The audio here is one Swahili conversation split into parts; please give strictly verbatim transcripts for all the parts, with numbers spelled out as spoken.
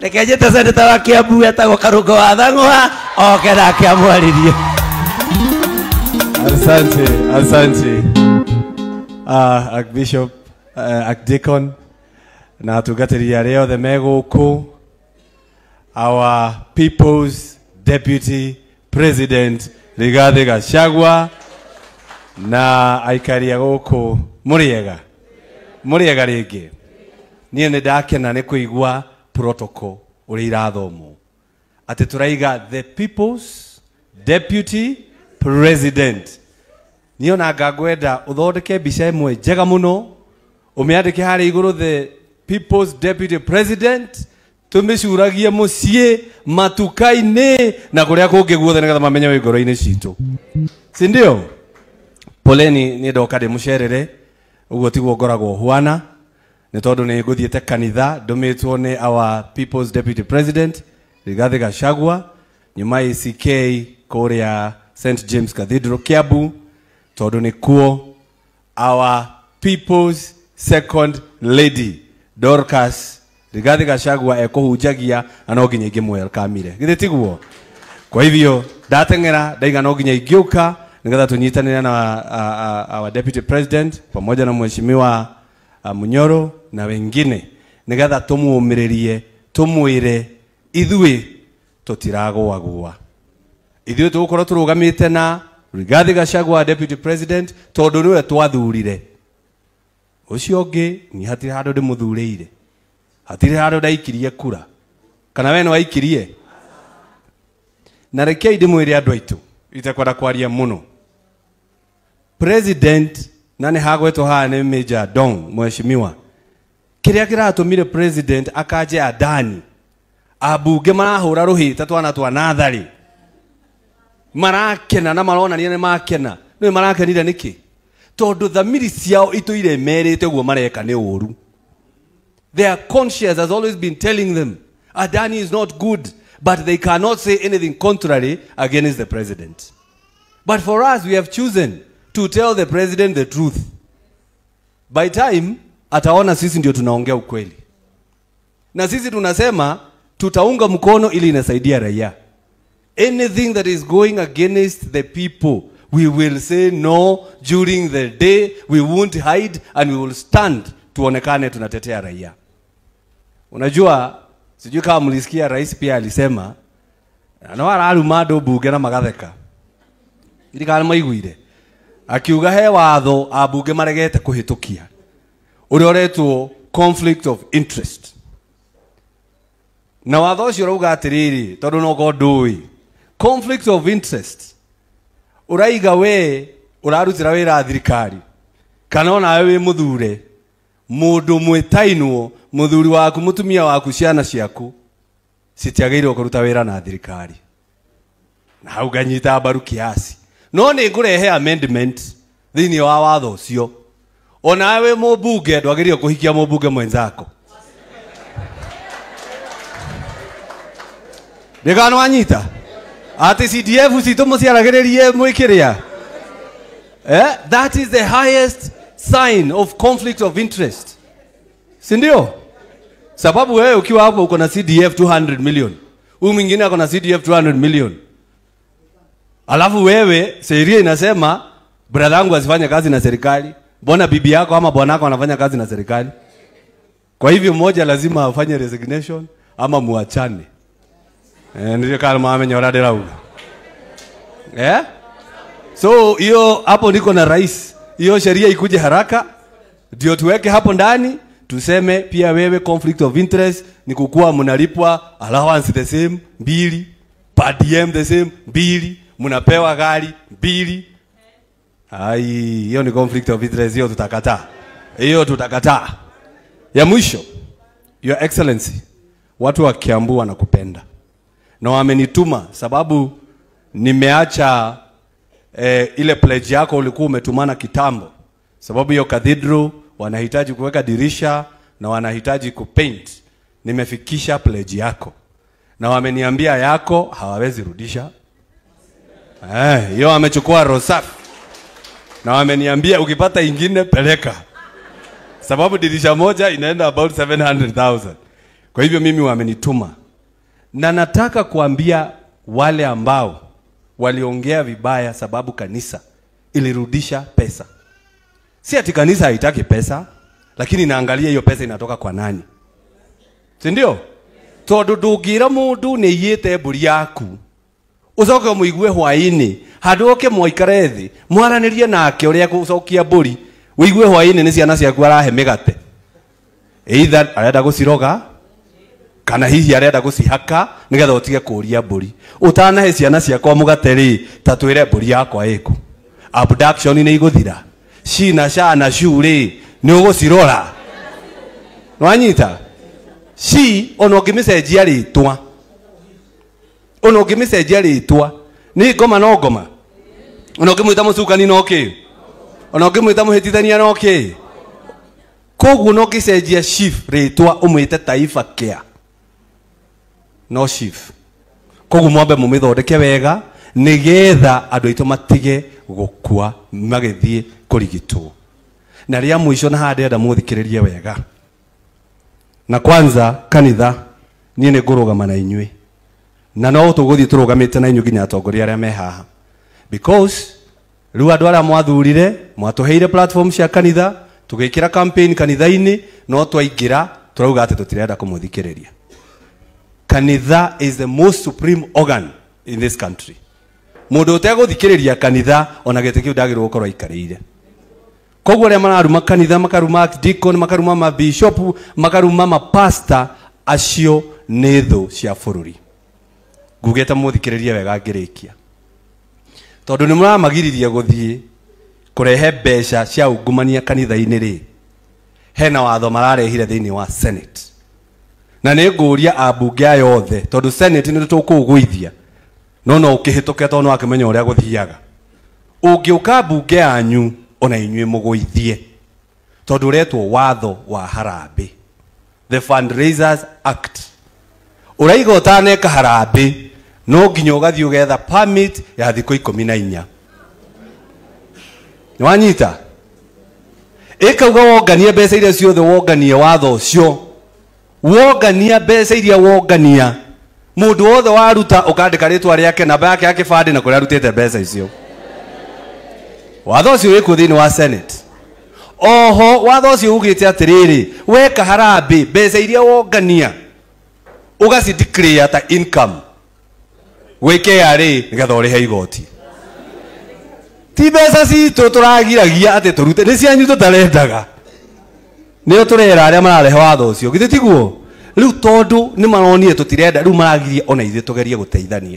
Rekejete seneta wa Kiambu etagwo Karungo Wa Thangw'a oke nake amwaririe. Asante, asante. Ah, uh, Archbishop, uh, Archdeacon, na tugatiri areo the meguku, our People's Deputy President Rigathi Gachagua, na aikaria guku muriega. Muriega ringi. Nie ne ndakena ne kuigua protocol uri irathomo. Ati turaiga the People's Deputy President. Niyo na ngagwenda uthondeke mbica imwe njega muno umiandike hari iguru the People's Deputy President tumicuragie mucie matukai-ini na kuria kungi guothe nigetha mamenye wi ngoro-ini citu. Si ndio? Poleni ni ndoka ndi mucerere uguo tiguo ngoragwo hwana ni tondu ni nguthiete kanitha ndumitwo ni our People's Deputy President Rigathi Gachagua nyuma A C K kuria Saint James Cathedral Kiambu tondu ni kuo our People's Second Lady Dorcas Rigathi Gachagua ekuhunjagia ano nginya ingimwelkamire githe tiguo. Kwa hivyo ndatengera ndaiga no nginya ingiuka nigetha tunyitanire na uh, uh, our Deputy President pamoja na mheshimiwa uh, Munyoro na wengine nigetha tumuumiririe tumwire ithui tutiragwa gwa ithui tugukorwo turugamite na Rigathi Gachagua Deputy President tondu niwe twathurire. Ucio ungi ni hatire handu ndimuthureire, hatire handu ndaikirie kura, kana we no waikirie. Na rekei ndimwire andu aitu itakwenda kwaria muno. President nani hagwetwo haha ni Major Dong mheshimiwa. Kiria kiratumire President akaje adani abunge marahura ruhita twana twa nathari marakena na marona ni makena ni marakenire niki tondu thamiri ciao itu iremerete guo mareka ni uru. Their conscience has always been telling them Adani is not good, but they cannot say anything contrary against the president. But for us, we have chosen to tell the president the truth. By time ataona sisi ndio tunaongea ukweli, na sisi tunasema tutaunga mkono ili inasaidia raia. Anything that is going against the people, we will say no during the day. We won't hide and we will stand tuonekane tunatetea raia. Unajua, sijui kama mlisikia rais pia alisema na wararuma ndo bunge na magatheka. Ili kana maiguire. Akiuga he watho abunge maregete kuhitukia. Uri oretwo conflict of interest. Na watho ucio rauga atiriri tondu no godui conflict of interest uraiga we urarutira wira thirikari kana ona we muthure mundu mwitainwo muthuri waku mutumia waku ciana ciaku citiagirwo kuruta wira na thirikari na hau ganyita mbaru kiasi no ni ngurehe amendment thini wa watho ucio ona we mubunge ndwagirio kuhikia mubunge mwenzako. Ndegano anyita ati C D F citu muciaragiririe mwikiria. Eh, that is the highest sign of conflict of interest. Si ndio? Sababu wewe ukiwa hapo uko na C D F two hundred million, huyu mwingine ako na C D F two hundred million. Alafu wewe sheria inasema brother yangu asifanye kazi na serikali, mbona bibi yako ama bwana wako anafanya kazi na serikali? Kwa hivyo mmoja lazima afanye resignation ama muachane. Eh, ndio kama amenye orade rauga. Eh? So hiyo hapo niko na rais. Hiyo sheria ikuje haraka ndio tuweke hapo ndani tuseme pia wewe conflict of interest ni kukua mnalipwa allowance the same mbili, per diem the same mbili, mnapewa gari mbili. Ai, hiyo ni conflict of interest, hiyo tutakataa. Hiyo tutakataa. Ya mwisho, Your Excellency, watu wa Kiambu wanakupenda. Na wamenituma sababu nimeacha eh, ile pledge yako ulikuwa umetumana kitambo. Sababu hiyo cathedral wanahitaji kuweka dirisha na wanahitaji kupaint. Nimefikisha pledge yako. Na wameniambia yako hawawezi rudisha. Eh, hiyo wamechukua rosafi. Na wameniambia ukipata ingine peleka. Sababu dirisha moja inaenda about seven hundred thousand. Kwa hivyo mimi wamenituma. Na nataka kuambia wale ambao waliongea vibaya sababu kanisa ilirudisha pesa. Si ati kanisa haitaki pesa, lakini naangalia hiyo pesa inatoka kwa nani. Si ndio? Tondu ndungira mundu ni yite mburi yaku. Ucoke muigue hwaini, handu oke moikare thi, mwaranirie nake uria gucokia mburi. Uigue hwaini ni ciana ciaku arahe migate. Either arenda guciroga kana hihi arenda gucihaka nigetha utige kuria mburi. Utanahe ciana ciakwa mugate ri, ta twire mburi yakwa iku. Abduction ni iguthira. Shina shana shure ni ugucirora. Nwanyita? Si ono ngimicenjia ritwa. Ono ngimicenjia ritwa. Ni ngoma no ngoma. Ono ngimwita mucukani no ki. Ono ngimwita muhitithania no ki. Koguo no ngicenjia chief ritwa umwite Taifa Care. No chief. Koguo mwambe mumithondeke wega nigetha andu aitu matige gukua magithie kurigitwo. Na ria mwisho na hande nda muthikiririe wega. Na kwanza kanitha nie ne ngurugama na inyui. Na no tuguthie turugamite na inyui nginya atongoria aria me haha. Because riu andu aria mwathurire mwatuheire platform cia kanitha tugikira campaign kanitha-ini no twaingira turauga ati tutirenda kumuthikiriria. Kanitha is the most supreme organ in this country. Mundu uteguthikiriria kanitha ona gete kiu ndagirwo gukorwo ikarire. Koguo aria mararuma kanitha makaruma deacon makaruma ma bishop makaruma ma pastor acio nĩ thũ cia bũrũri. Ngugĩte mũthikĩrĩrie wega ngĩrĩkia. Tondũ nĩ mũramagiririe gũthiĩ kũrehe mbeca cia ungumania kanitha-inĩ rĩ. Hena watho mararehire thĩinĩ wa Senate. Na nĩ ngũria ambunge aya othe tondũ Senate nĩ tũkũgũithia. No no ũkĩhĩtũke tondũ no akĩmenya ũrĩa gũthiaga. Ũngĩũka mbunge yanyu ona inyuĩ mũgũithie. Tondũ ũretwo watho wa harambĩ. The Fundraisers Act. Uraiga ũtaneka harambĩ no nginya ũgathiĩ ũgetha permit ya thikũ ikũmi na inya. Nĩwanyita? Ĩkauga wonganie mbeca iria ciothe wonganie watho ũcio. Wongania mbeca iria wongania. Mũndũ wothe waruta ũkandĩka rĩtwa rĩake namba yake ya kĩbandĩ na kũrĩa arutĩte mbeca icio. Watho ũcio wĩkuo thĩinĩ wa Senate. Oho watho ũcio ugĩte atĩrĩrĩ, weka harambĩ mbeca iria wongania ugaci declare ta income weke arĩ nigetha ũrĩhe igoti. Ti mbeca citũ tũragiragia atĩ tũrute, nĩ cianyu tũtarendaga. Nĩo tũrera arĩa mararehe watho ũcio. Githĩ tiguo? Rĩu tondũ nĩ maronire tũtirenda, rĩu maragiria ona ithuĩ tũgerie gũteithania.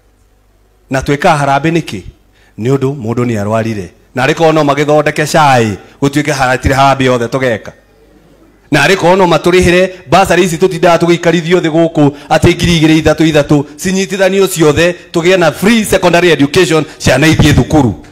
Na twĩka harambĩ nĩkĩ? Nĩ ũndũ mũndũ nĩ arwarire. Na arĩko no magĩthondeke cai gũtuĩke haratire harambĩ yothe tũgeka. Na arĩko no matũrĩhĩre basari ici tũtindaga tũgĩikarithio thĩ gũkũ atĩ ngiri igĩrĩ ithatũ ithatũ cinyitithanio ciothe tũgĩe na free secondary education ciana ithiĩ thukuru.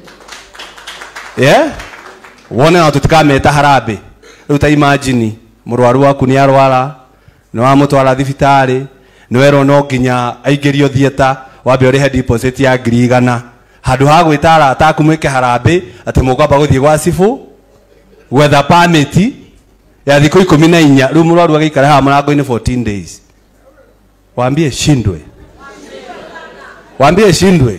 Yeah? Wone no tũtikameta harambĩ. Rĩu ta imagine mũrwaru waku nĩ arwara, nĩ wamũtwara thibitarĩ, nĩ werwo no nginya aingĩrio theater, wambe ũrĩhe deposit ya ngiri igana. Handu ha gwĩta arata aku mwĩke harambĩ atĩ mũkwamba gũthiĩ gwa cibũ gwetha permit ya thikũ ikũmi na inya, rĩu mũrwaru agĩikara haha mũrango-inĩ fourteen days. Waambie shindwe. Waambie shindwe.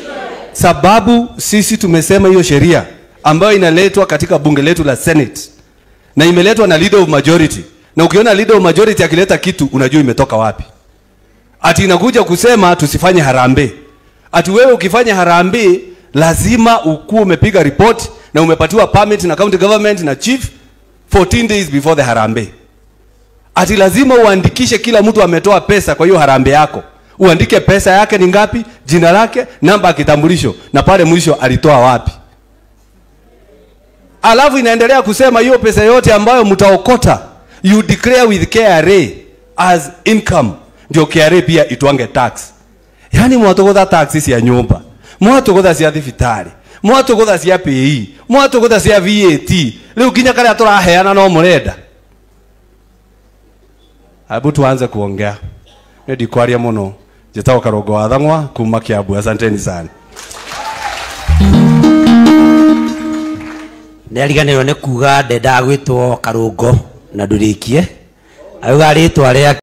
Sababu sisi tumesema hiyo sheria ambayo inaletwa katika bunge letu la Senate na imeletwa na leader of majority. Na ukiona leader of majority akileta kitu unajua imetoka wapi. Ati inakuja kusema tusifanye harambee. Ati wewe ukifanya harambee lazima ukue umepiga report na umepatiwa permit na county government na chief fourteen days before the harambee. Ati lazima uandikishe kila mtu ametoa pesa kwa hiyo harambee yako. Uandike pesa yake ni ngapi, jina lake, namba ya kitambulisho na pale mwisho alitoa wapi. Alafu inaendelea kusema hiyo pesa yote ambayo mtaokota you declare with K R A as income. Ndio K R A pia itwange tax. Yani mwatogotha taxi cia nyumba, mwatogotha cia thibitarĩ, mwatogotha cia P E, mwatogotha cia V A T. Rĩu kinya karia tũraheana no mũrenda. Hebu tuanze kuongea. Nĩ ndikwaria mũno. Njĩtagwo Karungo Wa Thangw'a kuma Kiambu. Asanteni sana. Nĩariganĩrwo nĩ kuga ndenda gwĩtwo Karungo na ndũrĩkie. auga ritwa ria